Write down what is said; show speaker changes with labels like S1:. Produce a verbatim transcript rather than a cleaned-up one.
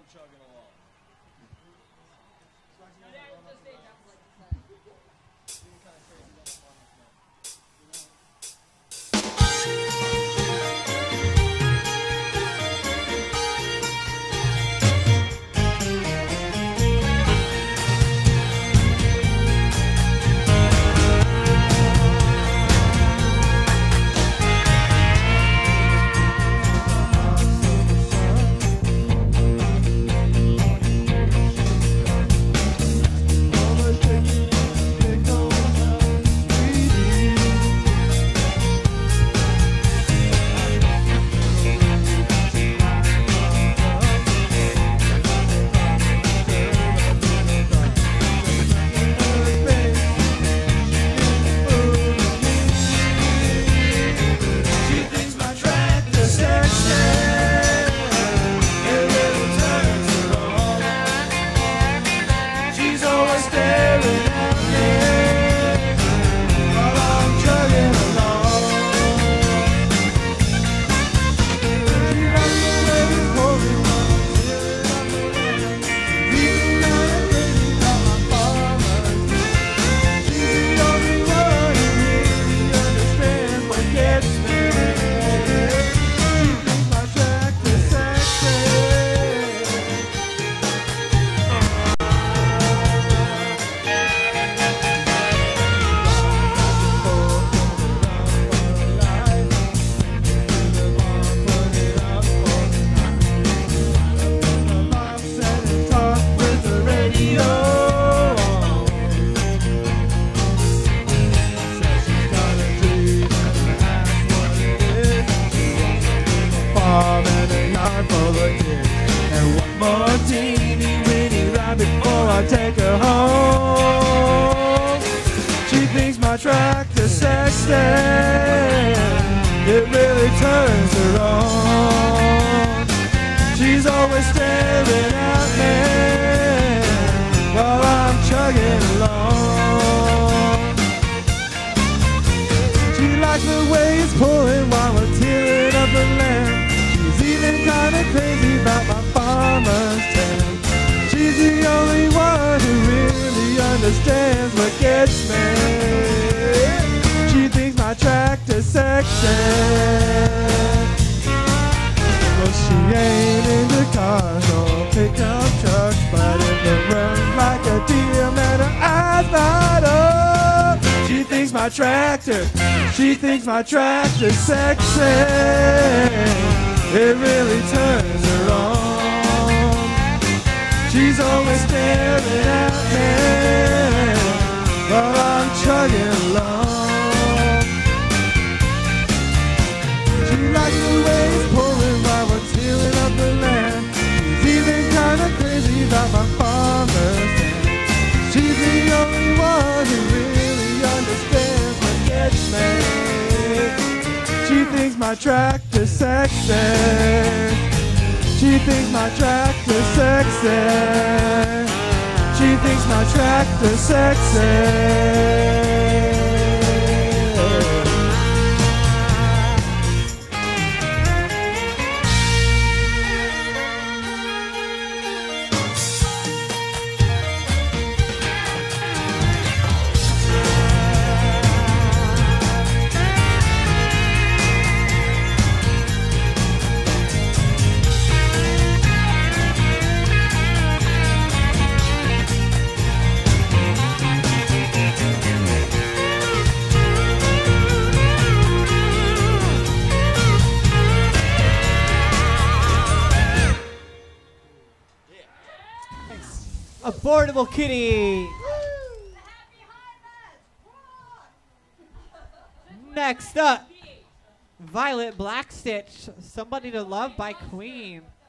S1: chugging along.
S2: She thinks my tractor's sexy. It really turns her on. She's always staring at me while I'm chugging along. She likes the way it's pulling while we're tilling up the land. She's even kind of crazy about my farmer's dance. She's the only one who really understands what gets me. She thinks my tractor's sexy. She thinks my tractor's sexy. She thinks my tractor's sexy.
S3: Affordable Kitty. Next up, Violet Blackstitch, Somebody to Love by Queen.